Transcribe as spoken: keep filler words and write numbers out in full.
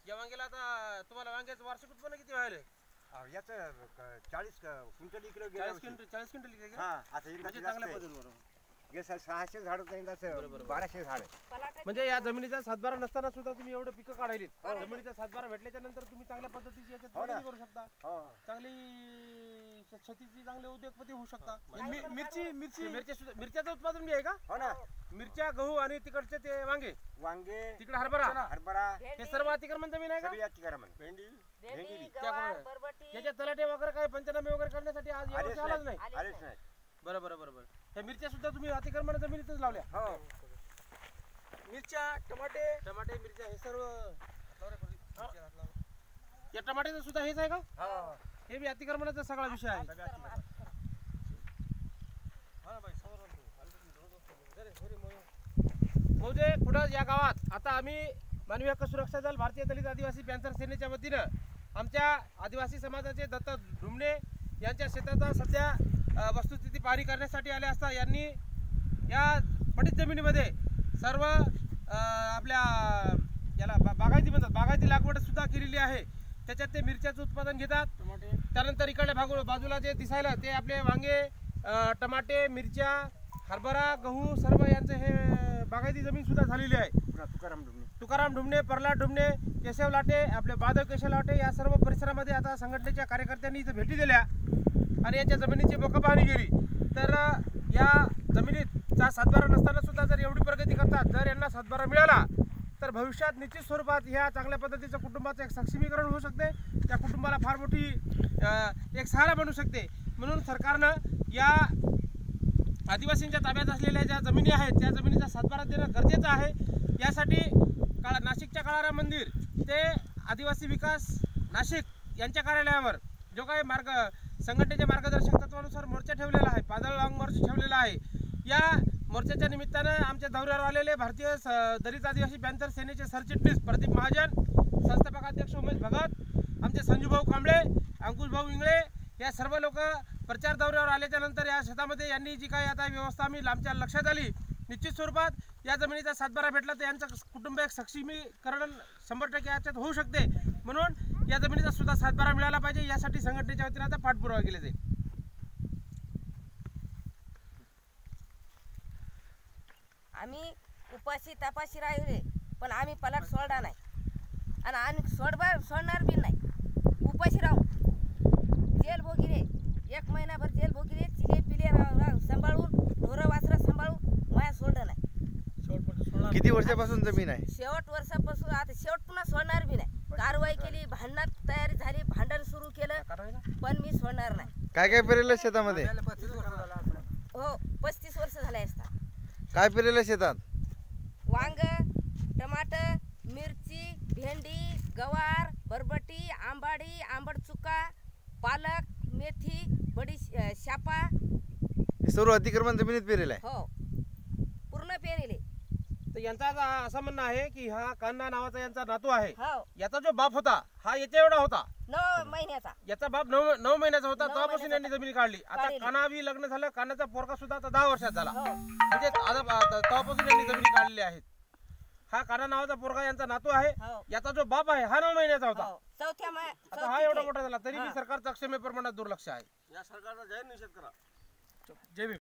या वांग्याला आता तुम्हाला वांग्याचं वार्षिक उत्पन्न किती व्हायले? याचं चाळीस क्विंटल इकडे चाळीस क्विंटल चाळीस क्विंटल इकडे हा आता म्हणजे चांगल्या पद्धतीने बरोबर. हे सहाशे झाड होतं बाराशे झाड म्हणजे या जमिनीचा सातबारा नसताना सुद्धा तुम्ही एवढं पिकं काढायलीत. जमिनीचा सातबारा भेटल्याच्या नंतर तुम्ही चांगल्या पद्धतीची याच्यात प्रगती करू शकता. चांगली शेतीची चांगले उद्योगपती होऊ शकता. मिरची मिरची मिरची मिरच्याचं उत्पादन बी आहे का? हो ना. मिरच्या गहू आणि तिकडचे ते वांगे वांगे तिकडे हरभरा हरभरा हे सर्व अतिक्रमण जमीन आहे का? अतिक्रमण भेंडी भेंडी याच्या तलाटे वगैरे काय पंचनामे वगैरे करण्यासाठी आज यावर्षी आलाच नाही. आलेच नाही. बरं बरं बरं बरं. ह्या मिरच्या सुद्धा तुम्ही अतिक्रमण जमिनीतच लावल्या? हो. मिरच्या टमाटे टमाटे मिरच्या हे सर्व या टमाट्याचं सुद्धा हेच आहे का? हे बी अतिक्रमणाचा सगळा विषय आहे. मौजे कुठं या गावात आता आम्ही मानवी हक्क सुरक्षा दल भारतीय दलित आदिवासी पॅन्थर सेनेच्या वतीनं आमच्या आदिवासी समाजाचे दत्त ढुमणे यांच्या शेताचा सध्या वस्तुस्थिती पाहणी करण्यासाठी आले असता यांनी या पडीत जमिनीमध्ये सर्व आपल्या याला बागायती म्हणतात बागायती लागवड सुद्धा केलेली आहे. त्याच्यात ते मिरच्याचं उत्पादन घेतात. त्यानंतर इकडे भागू बाजूला जे दिसायला ते आपले वांगे टमाटे मिरच्या हरभरा गहू सर्व यांचं हे बागायती जमीन सुद्धा झालेली आहे. तुकाराम ढुमणे तुकाराम ढुमणे प्रल्हाद ढुमणे केशव लाटे आपले बाधव केशव लाटे या सर्व परिसरामध्ये आता संघटनेच्या कार्यकर्त्यांनी इथं भेटी दिल्या आणि यांच्या जमिनीची मोकपाहणी केली. तर या जमिनीचा सातबारा नसताना सुद्धा जर एवढी प्रगती करतात जर यांना सातबारा मिळाला तर भविष्यात निश्चित स्वरूपात ह्या चांगल्या पद्धतीचं कुटुंबाचं एक सक्षमीकरण होऊ शकते. त्या कुटुंबाला फार मोठी एक सहारा बनू शकते. म्हणून सरकारनं या आदिवासींच्या ताब्यात असलेल्या ज्या जमिनी आहेत त्या जमिनीचा सातबारा देणं गरजेचं आहे. यासाठी काळा नाशिकच्या काळाराम मंदिर ते आदिवासी विकास नाशिक यांच्या कार्यालयावर जो काही मार्ग संघटनेच्या मार्गदर्शक तत्वानुसार मोर्चा ठेवलेला आहे पादळ वांग मोर्चा ठेवलेला आहे. या मोर्चाच्या निमित्तानं आमच्या दौऱ्यावर आलेले भारतीय दलित आदिवासी पॅन्थर सेनेचे सरचिटणीस प्रदीप महाजन संस्थापक अध्यक्ष उमेश भगत आमचे संजूभाऊ कांबळे अंकुशभाऊ इंगळे या सर्व लोक प्रचार दौऱ्यावर आल्याच्या नंतर या शेतामध्ये यांनी जी काही आता व्यवस्था आम्ही आमच्या लक्षात आली निश्चित स्वरूपात या जमिनीचा सातबारा भेटला तर यांचं कुटुंब एक सक्षमीकरण शंभर टक्के याच्यात होऊ शकते. म्हणून या जमिनीचा सुद्धा सातबारा मिळाला पाहिजे यासाठी संघटनेच्या वतीने आता पाठपुरावा केला जाईल. आम्ही उपाशी तपाशी राहिले पण आम्ही पलाट सोडला नाही आणि आम्ही सोडवा सोडणार बी नाही. उपाशी राहू जेल भोगिले एक महिनाभर जेल भोगिले चिले पिले सांभाळून ढोरं वासरं सांभाळून माया सोडलं नाही. किती वर्षापासून जमीन आहे? शेवट वर्षापासून आता शेवट पुन्हा सोडणार बी नाही. कारवाई केली भांडणात तयारी झाली भांडण सुरू केलं पण मी सोडणार नाही. काय काय पेरेलं शेतामध्ये? हो पस्तीस वर्ष झाले असतात. काय पेरेलं शेतात? वांग टमाटर मिरची भेंडी गवार बरबटी आंबाडी आंबट चुका पालक मेथी बडी शापा सर्व अतिक्रमण जमिनीत पेरेल आहे. हो पूर्ण पेरेले. तर यांचा असं म्हणणं आहे की हा कान्हा नावाचा यांचा नातू आहे. हो याचा जो बाप होता हा याच्या एवढा होता नऊ महिन्याचा. याचा बाप नऊ नऊ महिन्याचा होता तेव्हापासून यांनी जमीन काढली. आता कान्हा बी लग्न झालं कान्हाचा पोरका सुद्धा आता दहा वर्षात झाला म्हणजे तेव्हापासून यांनी जमीन काढलेली आहेत. हा कान्हा नावाचा पोरगा यांचा नातू आहे. याचा जो बाप आहे हा नऊ महिन्याचा होता. चौथ्या आता हा एवढा मोठा झाला तरी बी सरकारचं अक्षम्य प्रमाणात दुर्लक्ष आहे. या सरकारचा जाहीर निषेध करा. जय भीम.